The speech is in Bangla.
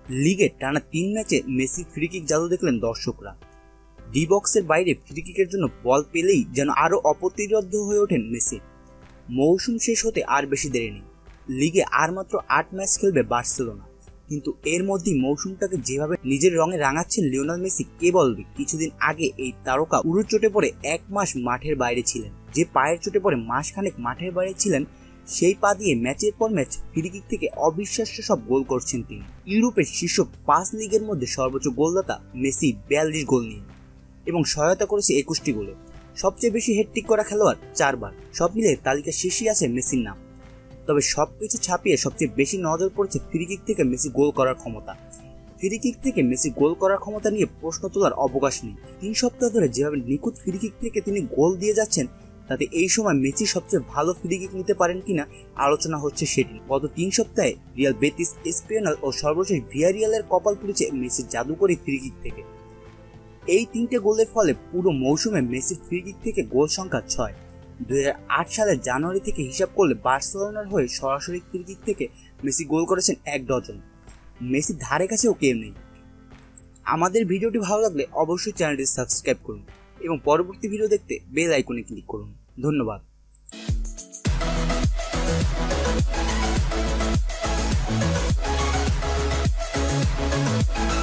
লিগে টানা 3 ম্যাচে মেসি ফ্রি কিক জাদু দেখলেন দর্শকরা। ডি বক্সের বাইরে ফ্রি কিকের জন্য বল পেলেই যেন আরো অপ্রতিরোধ্য হয়ে ওঠেন মেসি। মৌসুম শেষ হতে আর বেশি দেরি নেই। লিগে আর মাত্র 8 ম্যাচ খেলবে বার্সেলোনা, কিন্তু এর মধ্যেই মৌসুমটাকে যেভাবে নিজের রঙে রাঙাচ্ছেন লিওনেল মেসি কে বলবে। কিছুদিন আগে এই তারকা উরুর চোটে পড়ে 1 মাস মাঠের বাইরে ছিলেন। যে পায়ের চোটে পড়ে মাসখানেক মাঠের বাইরে ছিলেন, সেই পা দিয়ে ম্যাচের পর ম্যাচ ফ্রি কিক থেকে অবিশ্বাস্য সব গোল করছেন তিনি। ইউরোপের শীর্ষ 5 লিগের মধ্যে সর্বোচ্চ গোলদাতা মেসি 42 গোল নিয়ে, এবং সহায়তা করেছে 21টি গোলে। সবচেয়ে বেশি হ্যাটট্রিক করা খেলোয়াড় 4 বার। সব মিলে তালিকার শীর্ষে আছে মেসির নাম। তবে সবকিছু ছাপিয়ে সবচেয়ে বেশি নজর পড়েছে ফ্রি কিক থেকে মেসি গোল করার ক্ষমতা। ফ্রি কিক থেকে মেসি গোল করার ক্ষমতা নিয়ে প্রশ্ন তোলার অবকাশ নেই। 3 সপ্তাহ ধরে যেভাবে নিখুঁত ফ্রি কিক থেকে তিনি গোল দিয়ে যাচ্ছেন, তাতে এই সময় মেসি সবচেয়ে ভালো ফ্রি কিক নিতে পারেন কিনা আলোচনা হচ্ছে সেটি। গত 3 সপ্তাহে রিয়াল বেটিস, এসপিএনএল ও সর্বশেষ ভিয়ারিয়ালের কপাল পুড়েছে মেসির জাদুকরী ফ্রি কিক থেকে। এই 3টে গোলের ফলে পুরো মৌসুমে মেসির ফ্রি কিক থেকে গোল সংখ্যা 6। 2008 সালের জানুয়ারি থেকে হিসাব করলে বার্সেলোনার হয়ে সরাসরি ফ্রি কিক থেকে মেসি গোল করেছেন 1 ডজন। মেসি ধারে কাছেও কেউ নেই। আমাদের ভিডিওটি ভালো লাগলে অবশ্যই চ্যানেলটি সাবস্ক্রাইব করুন এবং পরবর্তী ভিডিও দেখতে বেল আইকনে ক্লিক করুন। ধন্যবাদ।